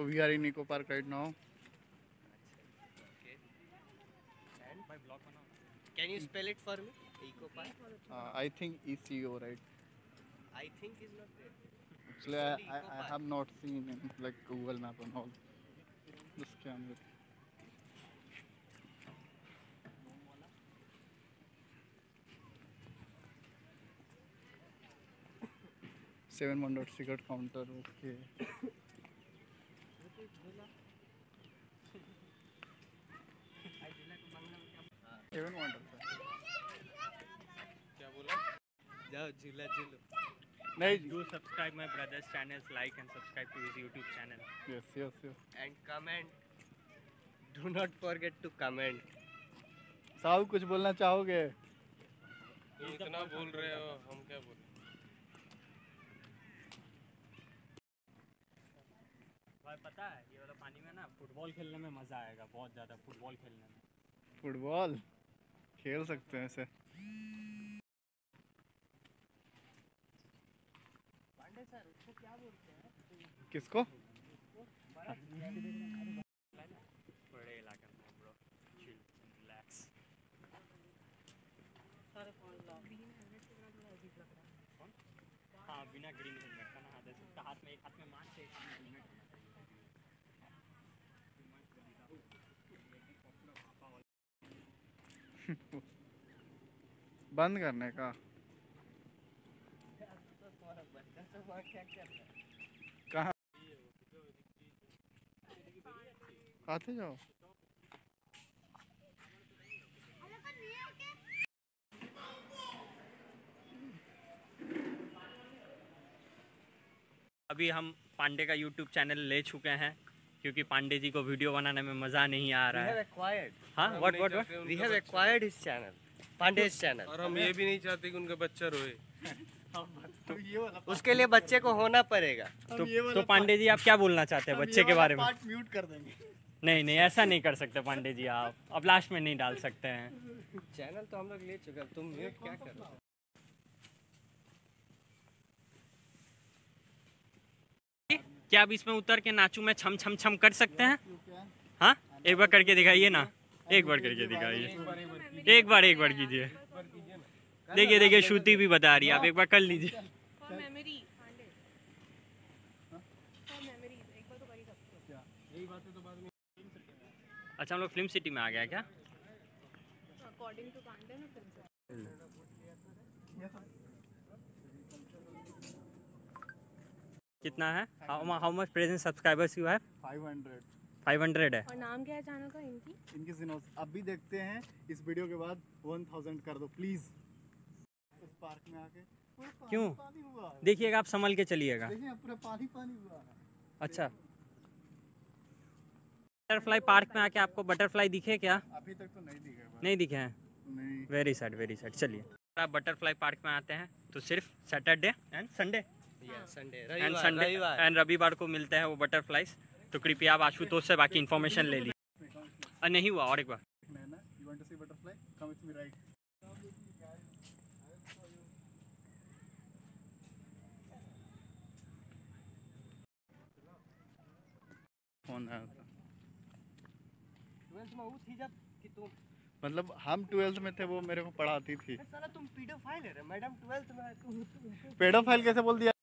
we are in Eco Park right now. Okay. And my blog banao. Can you spell it for me? Eco Park. I think ECO, right? I think is not there. Actually, I have not seen in like Google Map and all. Just scan it. Seven wonders ticket counter. Okay. Seven wonders. क्या बोला? जाओ झूला झूलो. नहीं. Do subscribe my brother's channel, like and subscribe to his YouTube channel. Yes. And comment. Do not forget to comment. साहब कुछ बोलना चाहोगे? तो इतना बोल रहे हो, हम क्या बोले? भाई पता है ये वाला पानी में ना फुटबॉल खेलने में मजा आएगा, बहुत ज्यादा फुटबॉल खेलने में. फुटबॉल खेल सकते हैं ऐसे. पांडे सर उसको क्या बोलते हैं? किसको? बड़े इलाके में ब्रो, चिल रिलैक्स. सारे फोन ला ग्रीन हेलमेट के बिना थोड़ा अजीब लग रहा है. कौन? हाँ बिना ग्रीन हेलमेट का ना, हाथ इसका हाथ में एक हाथ में मास्क है, एक हाथ में हेलमेट. बंद करने का. कहाँ? आते जाओ. अभी हम पांडे का YouTube चैनल ले चुके हैं क्योंकि पांडे जी को वीडियो बनाने में मज़ा नहीं आ रहा है. हाँ what We have acquired his channel. पांडे's channel. और हम ये भी नहीं चाहते कि उनका बच्चा रोए. उसके लिए बच्चे को होना पड़ेगा. तो पांडे जी आप क्या बोलना चाहते हैं बच्चे के बारे में? म्यूट कर देंगे. नहीं ऐसा नहीं कर सकते पांडे जी, आप अब लास्ट में नहीं डाल सकते हैं. चैनल तो हम लोग ले चुके हैं, तुम म्यूट क्या कर रहे हो? क्या आप इसमें उतर के नाचू में छम छम छम कर सकते हैं? हाँ एक बार करके दिखाइए ना, एक बार करके दिखाइए. एक बार कीजिए. देखिए श्रुति भी बता रही है, आप एक बार कर लीजिए. अच्छा हम लोग फिल्म सिटी में आ गया क्या? अकॉर्डिंग टू पांडे ना फिल्म. कितना है? How much present subscribers you have? 500 है. और नाम क्या है चैनल का इनकी सिनोस. अभी देखते हैं इस वीडियो के बाद 1000 कर दो प्लीज. इस पार्क में आके क्यों? पानी हुआ है. देखिएगा आप संभल के चलिएगा. देखिए पूरा पानी हुआ है. अच्छा बटरफ्लाई पार्क में आके आपको बटरफ्लाई दिखे क्या? अभी तक तो नहीं दिखे. नहीं दिखे हैं. नहीं. Very sad. चलिए आप बटरफ्लाई पार्क में आते हैं तो सिर्फ सैटरडे एंड संडे एंड रविवार को मिलते हैं वो बटरफ्लाइज. तो कृपया आप आशुतोष से बाकी इन्फॉर्मेशन ले लीजिए. नहीं हुआ और एक बार. फोन आया था. 12th में वो थी जब कि तुम मतलब हम 12th में थे, वो मेरे को पढ़ाती थी. साला तुम पीडोफाइल है रे. मैडम 12th में पेडोफाइल कैसे बोल दिया?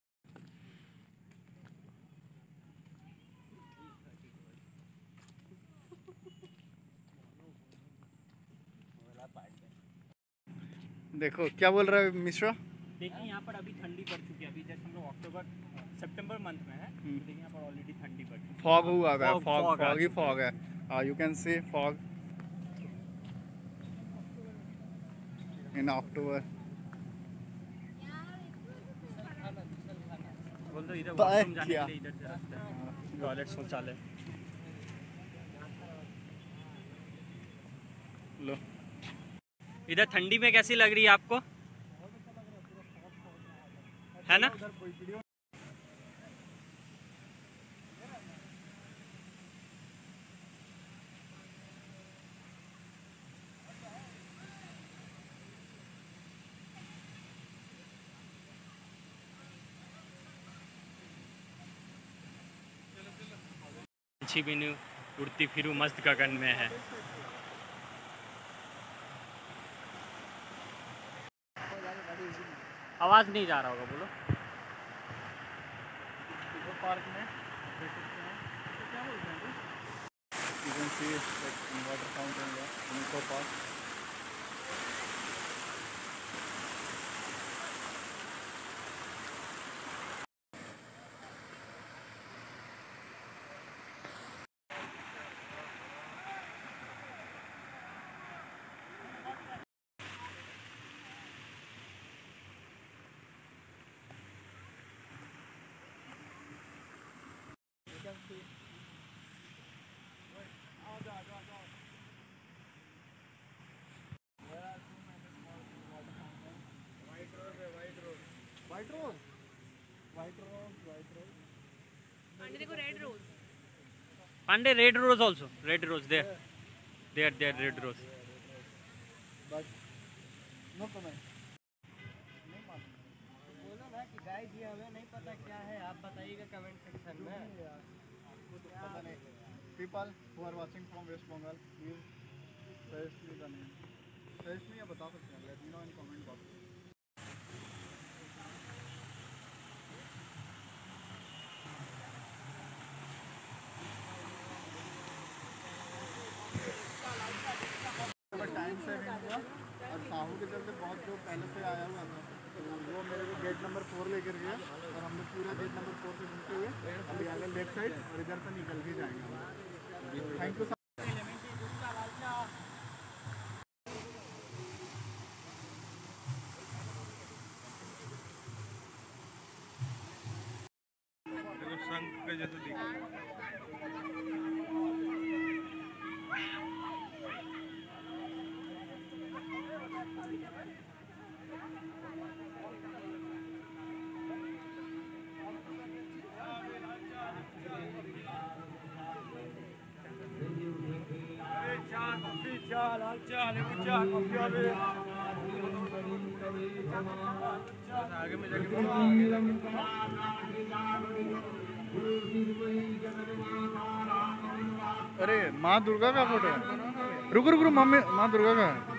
देखो क्या बोल रहा है मिश्रा. देखिए यहाँ पर अभी ठंडी पड़ चुकी है. अभी जैसे हम लोग सितंबर मंथ में है, देखिए यहाँ पर ऑलरेडी ठंडी पड़ चुकी है. फॉग हुआ है. फॉग है. You can see fog in October. बोल दो इधर वॉशरूम जाने के लिए इधर से रास्ता है, टॉयलेट शौचालय. लो इधर ठंडी में कैसी लग रही है आपको? है ना? पक्षी बिनु उड़ती फिरू मस्त गगन में है। आवाज़ नहीं जा रहा होगा, बोलो। पार्क में देख सकते हैं, तो क्या बोलते हैं, you can see like water fountain in eco park. White rose. Pande देखो red rose. Pande, red rose also. Red rose there. There, red rose. But no comment. बोलो ना कि गाइस ये हमें नहीं पता क्या है, आप बताइएगा कमेंट सेक्शन में। आपको तो पता नहीं। People who are watching from West Bengal, please suggest me the name. Suggest me या बता सकते हैं। Let me know in comment box. Time से नहीं हुआ और साहू के चलते बहुत जो पहले से आया हुआ था, तो वो मेरे को गेट नंबर 4 लेकर गया और हम लोग पूरा गेट नंबर 4 से घूमते हुए अभी आगे लेफ्ट साइड और इधर से निकल भी जाएंगे। Thank you. देखो शंख के जैसे दिख रहा है। आगे में जाके अरे माँ दुर्गा का फोटो है। रुको रुको मम्मी, माँ दुर्गा का है।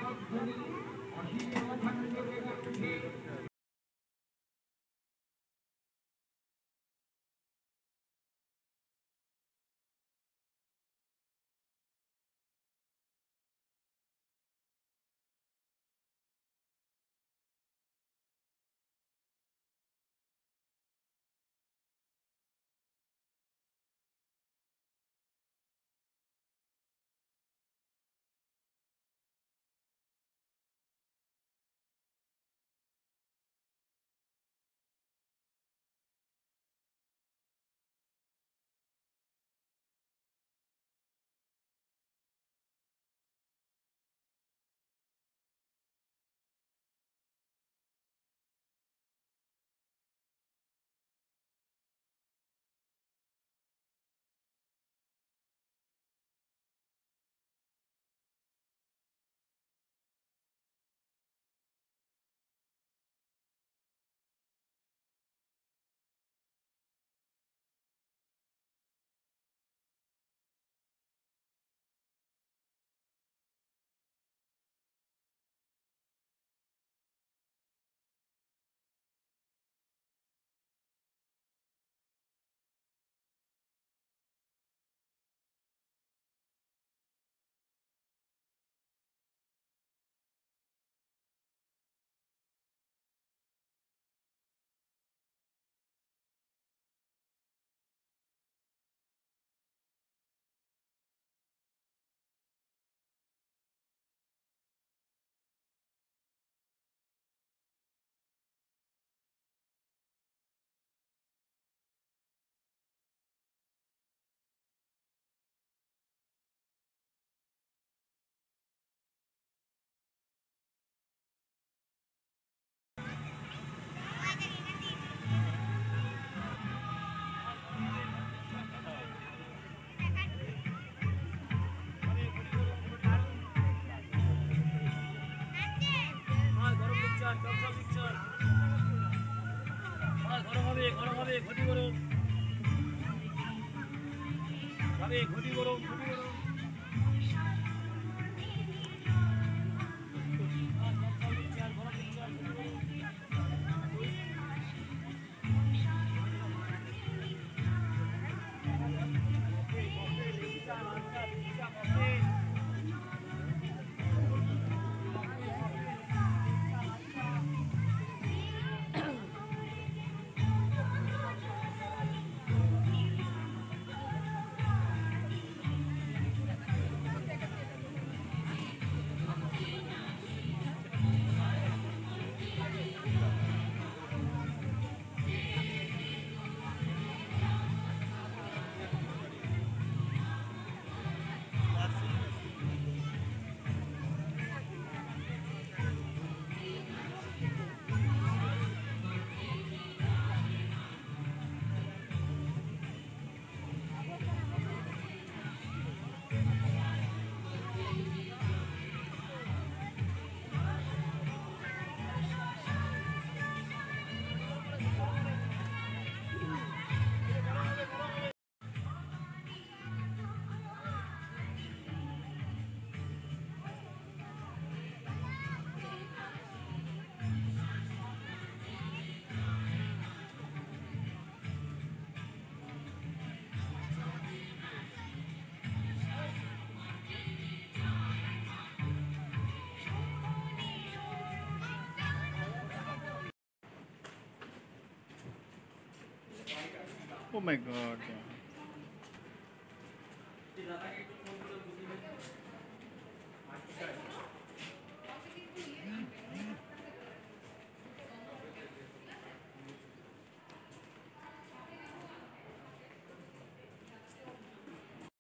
Oh my god.